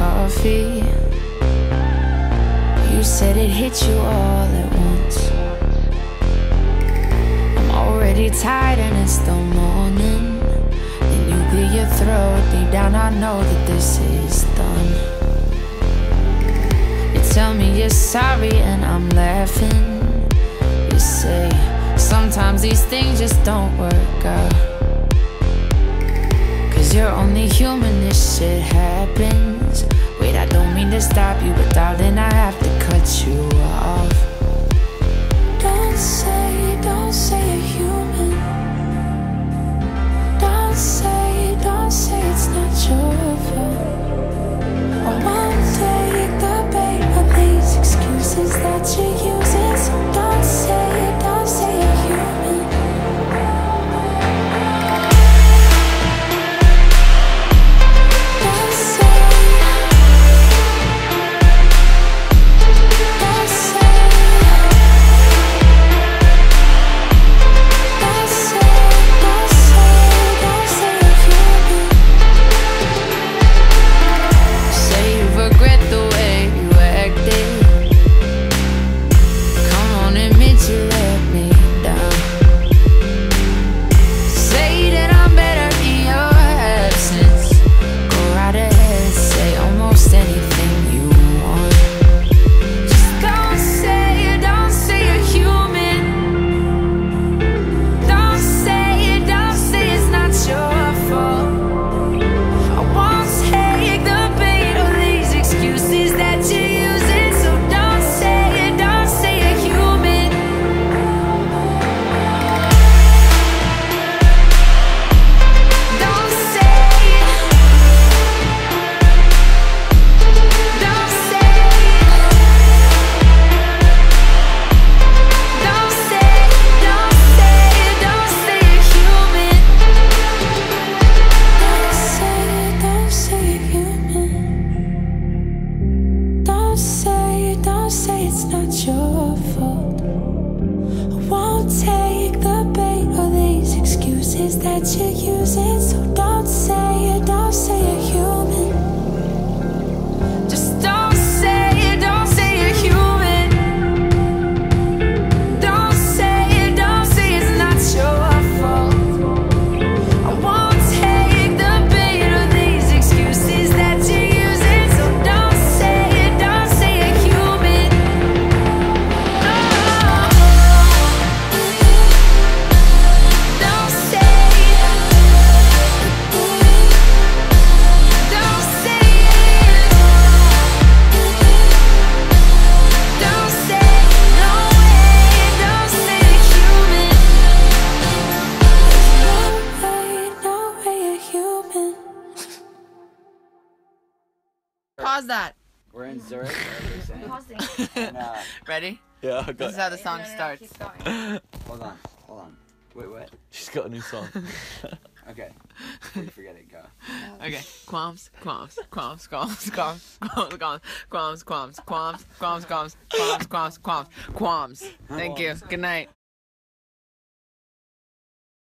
coffee. You said it hit you all at once. I'm already tired and it's the morning. Then you clear your throat. Deep down I know that this is done. You tell me you're sorry and I'm laughing. You say sometimes these things just don't work out. Cause you're only human, this shit happens. Wait, I don't mean to stop you, but darling, I have to cut you off. Don't say you're human. Don't say it's not your fault. I won't take the bait of these excuses that you're using. So don't say you're human. That you're using, so don't say you're human. Just don't say you're human. Don't say it's not your fault. I won't take the bait of these excuses that you're using, so don't say you're human. Don't say. Pause that. We're in Zurich. Pausing. And, Ready? Yeah, I This got is how the song starts. Keep going. hold on. Wait, what? She's got a new song. Okay. Before you forget it, go. Okay. Qualms. Thank you. Good night.